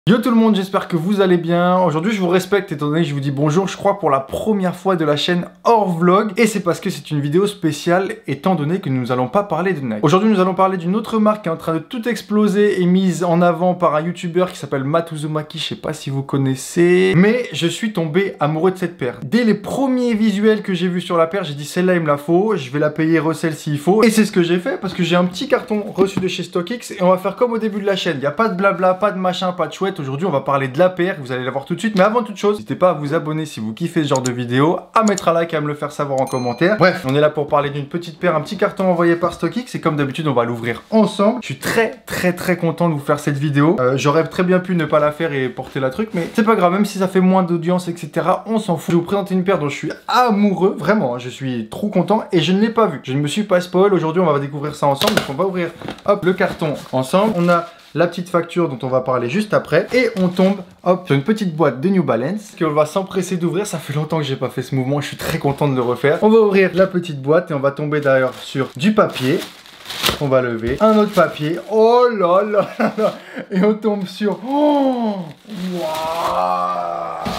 Yo tout le monde, j'espère que vous allez bien. Aujourd'hui je vous respecte étant donné que je vous dis bonjour, je crois pour la première fois de la chaîne hors vlog. Et c'est parce que c'est une vidéo spéciale étant donné que nous allons pas parler de Nike. Aujourd'hui nous allons parler d'une autre marque qui est en train de tout exploser et mise en avant par un youtubeur qui s'appelle Matt Uzumaki, je sais pas si vous connaissez. Mais je suis tombé amoureux de cette paire. Dès les premiers visuels que j'ai vus sur la paire, j'ai dit celle-là il me la faut, je vais la payer resell s'il faut. Et c'est ce que j'ai fait parce que j'ai un petit carton reçu de chez StockX et on va faire comme au début de la chaîne. Il n'y a pas de blabla, pas de machin, pas de chouette. Aujourd'hui, on va parler de la paire, vous allez la voir tout de suite. Mais avant toute chose, n'hésitez pas à vous abonner si vous kiffez ce genre de vidéo, à mettre un like et à me le faire savoir en commentaire. Bref, on est là pour parler d'une petite paire, un petit carton envoyé par StockX. Et comme d'habitude, on va l'ouvrir ensemble. Je suis très content de vous faire cette vidéo. J'aurais très bien pu ne pas la faire et porter la truc, mais c'est pas grave, même si ça fait moins d'audience, etc. On s'en fout. Je vais vous présenter une paire dont je suis amoureux, vraiment. Je suis trop content et je ne l'ai pas vue. Je ne me suis pas spoil. Aujourd'hui, on va découvrir ça ensemble. Donc, on va ouvrir, hop, le carton ensemble. On a la petite facture dont on va parler juste après. Et on tombe, hop, sur une petite boîte de New Balance qu'on va s'empresser d'ouvrir. Ça fait longtemps que j'ai pas fait ce mouvement. Je suis très content de le refaire. On va ouvrir la petite boîte et on va tomber d'ailleurs sur du papier. On va lever un autre papier. Oh là là là là. Et on tombe sur... Oh, waouh.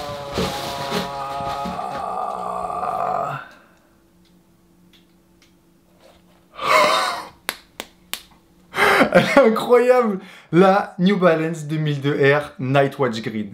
Elle est incroyable, la New Balance 2002 Air Nightwatch Green.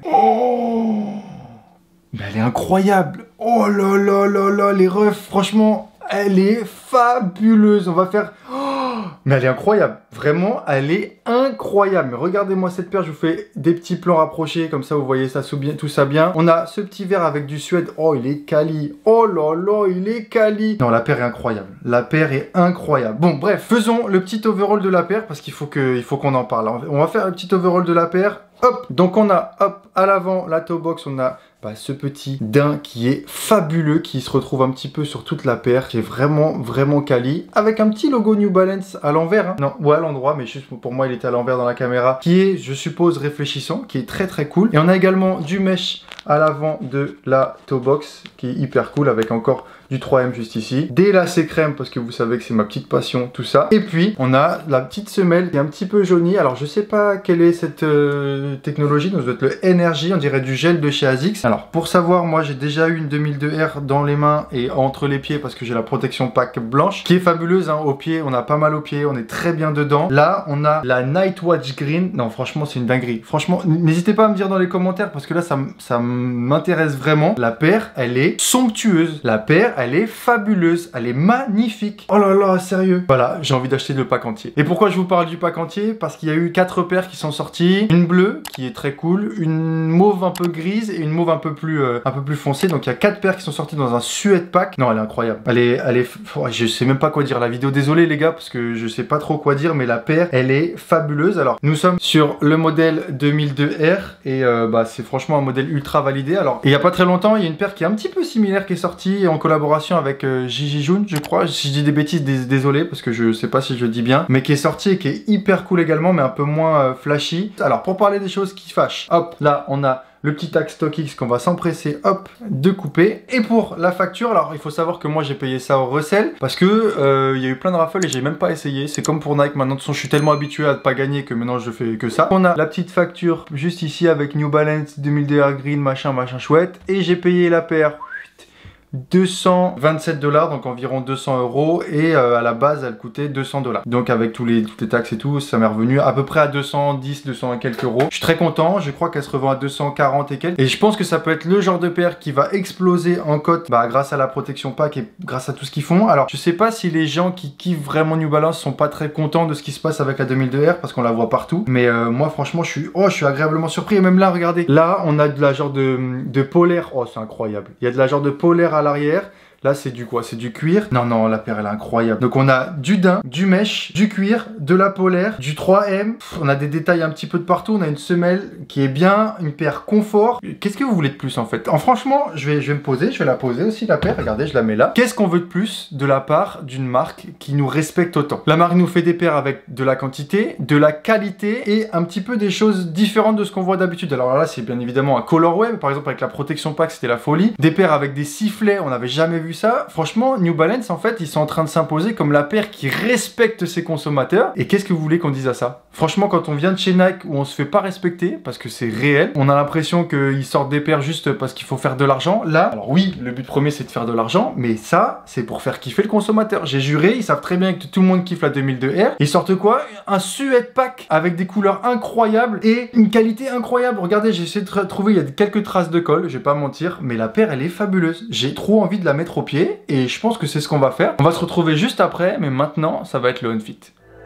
Oh, mais elle est incroyable. Oh là là là là, les refs, franchement, elle est fabuleuse. On va faire... Oh, mais elle est incroyable, vraiment, elle est incroyable. Mais regardez-moi cette paire, je vous fais des petits plans rapprochés, comme ça vous voyez ça tout ça bien. On a ce petit verre avec du suède. Oh, il est quali. Oh là là, il est quali. Non, la paire est incroyable. La paire est incroyable. Bon, bref, faisons le petit overall de la paire parce qu'il faut qu'on en parle. On va faire le petit overall de la paire. Hop, donc on a, hop, à l'avant, la toe box, on a ce petit daim qui est fabuleux, qui se retrouve un petit peu sur toute la paire, qui est vraiment quali, avec un petit logo New Balance à l'envers, hein. Non, ou à l'endroit, mais juste pour moi il était à l'envers dans la caméra, qui est, je suppose, réfléchissant, qui est très cool. Et on a également du mesh à l'avant de la toe box, qui est hyper cool, avec encore du 3M juste ici, des lacets crème parce que vous savez que c'est ma petite passion, tout ça. Et puis on a la petite semelle qui est un petit peu jaunie. Alors je sais pas quelle est cette technologie, donc ça doit être le Energy, on dirait du gel de chez ASICS. Alors pour savoir, moi j'ai déjà eu une 2002 R dans les mains et entre les pieds parce que j'ai la protection pack blanche qui est fabuleuse, hein. Au pied, on a pas mal au pied, on est très bien dedans. Là on a la Nightwatch Green. Non, franchement c'est une dinguerie. Franchement, n'hésitez pas à me dire dans les commentaires parce que là ça m'intéresse vraiment. La paire, elle est somptueuse. La paire, elle est fabuleuse, elle est magnifique. Oh là là, sérieux. Voilà, j'ai envie d'acheter le pack entier. Et pourquoi je vous parle du pack entier? Parce qu'il y a eu 4 paires qui sont sorties. Une bleue, qui est très cool, une mauve un peu grise et une mauve un peu plus foncée. Donc il y a 4 paires qui sont sorties dans un suède pack. Non, elle est incroyable. Elle est... Oh, je sais même pas quoi dire la vidéo. Désolé les gars, parce que je sais pas trop quoi dire, mais la paire, elle est fabuleuse. Alors, nous sommes sur le modèle 2002 R et c'est franchement un modèle ultra validé. Alors, il y a pas très longtemps, il y a une paire qui est un petit peu similaire qui est sortie en collaboration avec Gigi Jun, je crois. Si je dis des bêtises, désolé, parce que je sais pas si je le dis bien, mais qui est sorti et qui est hyper cool également, mais un peu moins flashy. Alors, pour parler des choses qui fâchent, hop, là, on a le petit tag StockX qu'on va s'empresser, hop, de couper. Et pour la facture, alors, il faut savoir que moi, j'ai payé ça au resell, parce que il y a eu plein de raffles et j'ai même pas essayé. C'est comme pour Nike, maintenant, de toute façon, je suis tellement habitué à ne pas gagner que maintenant, je fais que ça. On a la petite facture juste ici avec New Balance 2002 Air Green, machin chouette. Et j'ai payé la paire 227 $, donc environ 200 € et à la base elle coûtait 200 $. Donc avec toutes les taxes et tout, ça m'est revenu à peu près à 210, 200 et quelques euros. Je suis très content, je crois qu'elle se revend à 240 et quelques. Et je pense que ça peut être le genre de paire qui va exploser en cote grâce à la protection pack et grâce à tout ce qu'ils font. Alors je sais pas si les gens qui kiffent vraiment New Balance sont pas très contents de ce qui se passe avec la 2002 R parce qu'on la voit partout. Mais moi franchement je suis agréablement surpris. Et même là regardez, là on a de la genre de polaire. Oh c'est incroyable. Il y a de la genre de polaire à l'arrière. Là, c'est du quoi? C'est du cuir? Non, la paire, elle est incroyable. Donc, on a du daim, du mesh, du cuir, de la polaire, du 3M. On a des détails un petit peu de partout. On a une semelle qui est bien, une paire confort. Qu'est-ce que vous voulez de plus, en fait? Franchement, je vais me poser. Je vais la poser aussi, la paire. Regardez, je la mets là. Qu'est-ce qu'on veut de plus de la part d'une marque qui nous respecte autant? La marque nous fait des paires avec de la quantité, de la qualité et un petit peu des choses différentes de ce qu'on voit d'habitude. Alors là, c'est bien évidemment un colorway. Par exemple, avec la protection pack, c'était la folie. Des paires avec des sifflets. On n'avait jamais vu ça, franchement, New Balance, en fait, ils sont en train de s'imposer comme la paire qui respecte ses consommateurs. Et qu'est-ce que vous voulez qu'on dise à ça? Franchement, quand on vient de chez Nike où on se fait pas respecter, parce que c'est réel, on a l'impression qu'ils sortent des paires juste parce qu'il faut faire de l'argent. Là, alors oui, le but premier c'est de faire de l'argent, mais ça, c'est pour faire kiffer le consommateur. J'ai juré, ils savent très bien que tout le monde kiffe la 2002R. Ils sortent quoi? Un Suède pack avec des couleurs incroyables et une qualité incroyable. Regardez, j'ai essayé de trouver, il y a quelques traces de colle, je vais pas mentir, mais la paire elle est fabuleuse. J'ai trop envie de la mettre au pied et je pense que c'est ce qu'on va faire. On va se retrouver juste après, mais maintenant, ça va être le on-fit.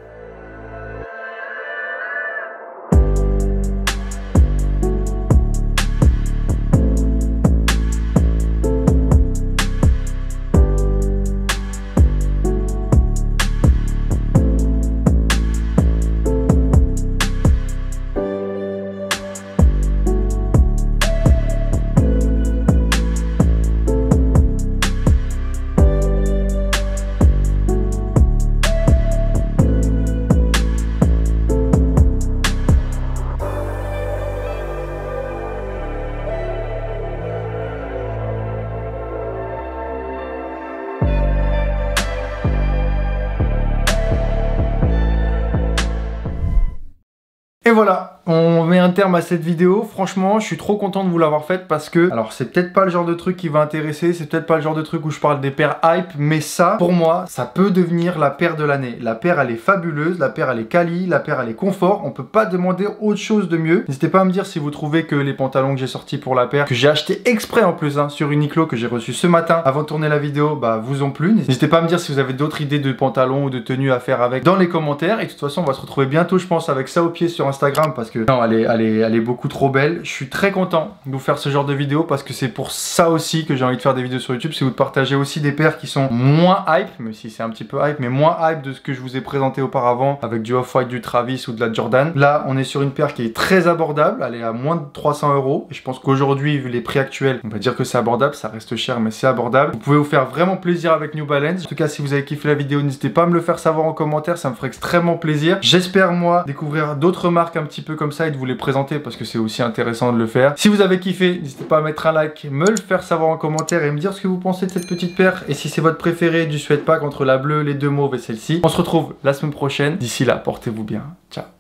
Et voilà, on met un terme à cette vidéo. Franchement, je suis trop content de vous l'avoir faite parce que, alors c'est peut-être pas le genre de truc qui va intéresser, c'est peut-être pas le genre de truc où je parle des paires hype, mais ça, pour moi, ça peut devenir la paire de l'année. La paire, elle est fabuleuse, la paire, elle est quali, la paire, elle est confort. On peut pas demander autre chose de mieux. N'hésitez pas à me dire si vous trouvez que les pantalons que j'ai sortis pour la paire, que j'ai acheté exprès en plus, sur Uniqlo, que j'ai reçu ce matin avant de tourner la vidéo, bah vous ont plu. N'hésitez pas à me dire si vous avez d'autres idées de pantalons ou de tenues à faire avec dans les commentaires. Et de toute façon, on va se retrouver bientôt, je pense, avec ça au pied sur Instagram parce que non, elle est beaucoup trop belle. Je suis très content de vous faire ce genre de vidéo parce que c'est pour ça aussi que j'ai envie de faire des vidéos sur YouTube. C'est vous de partager aussi des paires qui sont moins hype, même si c'est un petit peu hype, mais moins hype de ce que je vous ai présenté auparavant avec du Off-White, du Travis ou de la Jordan. Là, on est sur une paire qui est très abordable. Elle est à moins de 300 €. Et je pense qu'aujourd'hui, vu les prix actuels, on va dire que c'est abordable. Ça reste cher, mais c'est abordable. Vous pouvez vous faire vraiment plaisir avec New Balance. En tout cas, si vous avez kiffé la vidéo, n'hésitez pas à me le faire savoir en commentaire. Ça me ferait extrêmement plaisir. J'espère, moi, découvrir d'autres marques un petit peu comme ça et de vous les présenter parce que c'est aussi intéressant de le faire. Si vous avez kiffé, n'hésitez pas à mettre un like, me le faire savoir en commentaire et me dire ce que vous pensez de cette petite paire et si c'est votre préféré du Suède pack entre la bleue, les deux mauves et celle-ci. On se retrouve la semaine prochaine. D'ici là, portez-vous bien. Ciao.